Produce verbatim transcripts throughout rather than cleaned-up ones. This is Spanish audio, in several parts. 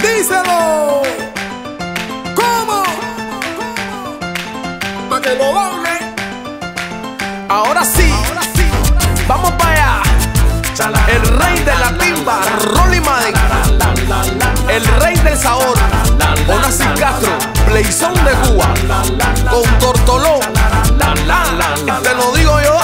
Díselo. ¿Cómo? Pa' que lo baile. Ahora sí, vamos para allá. El rey de la timba, Rolly Matic. El rey del sabor, Onassis Castro, Playzón de Cuba, con Tortolón. Te lo digo yo,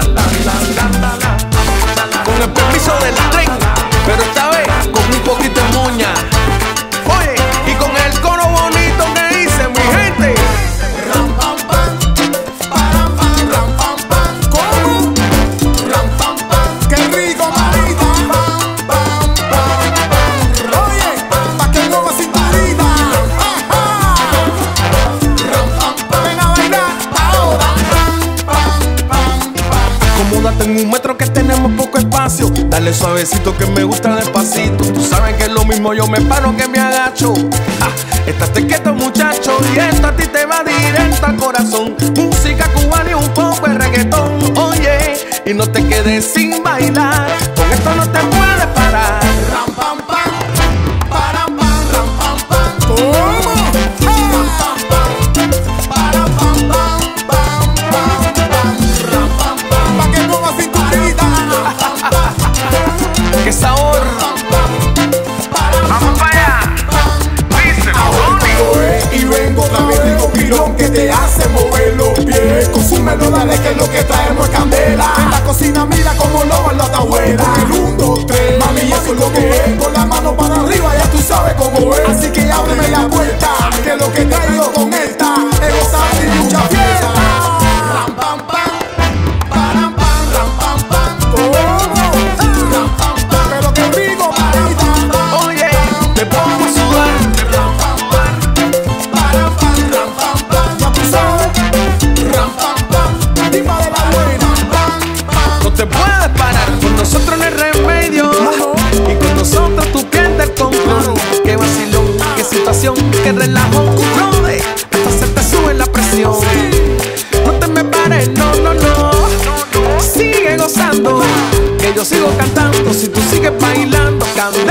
con el permiso del tren, pero esta vez con un poquito de moña. Oye, y con el coro bonito que dice mi gente. Ram pam pam, param pam, ram pam pam. ¿Cómo? Ram pam pam, qué rico marita. Pam pam pam pam. Oye, pa' que mueva cinturita. Ram pam pam, ven a bailar ahora. Pam pam pam pam. Acomódate en un metro que tenemos poco espacio. Dale suavecito que me gusta despacito. Tú sabes que es lo mismo, yo me paro que me agacho. Ah, estate quieto muchacho, y esto a ti te va directo al corazón. Música cubana y un poco de reggaetón. Oye, y no te quedes sin bailar, con esto no te puedes parar. Ram pam pam, param pam, ram pam pam. ¿Cómo? Ram pam pam, param pam pam, pam pam pam. Ram pam pam, pa' que mueva cinturita. ¡Qué sabor! ¡Vamos para allá! Y vengo también digo pilón que te hace mover los pies. Consúmelo, dale que lo que traemos es candela. En la cocina mira como lo baila tu abuela. El un, dos, tres, mami eso es lo que es. Con la mano para arriba ya tú sabes cómo es. Así que ábreme la puerta, que lo que traigo con esta es gozar y mucha fiesta. Ram pam pam, param pam, ram pam pam. ¿Cómo? Ram pam pam, pero qué rico marita. Oye, te pongo a sudar. Ram pam pam, param pam, ram pam pam. Ya tú sabes. Ram pam pam, tipa de la buena. Pam pam. No te puedes parar, con nosotros no hay remedio. Y con nosotros tú pierdes el control. Qué vacilón, qué situación, qué relajo. No de, hasta se te sube la presión. No te me pares, no, no, no. Sigue gozando, que yo sigo cantando. Si tú sigues bailando, candela.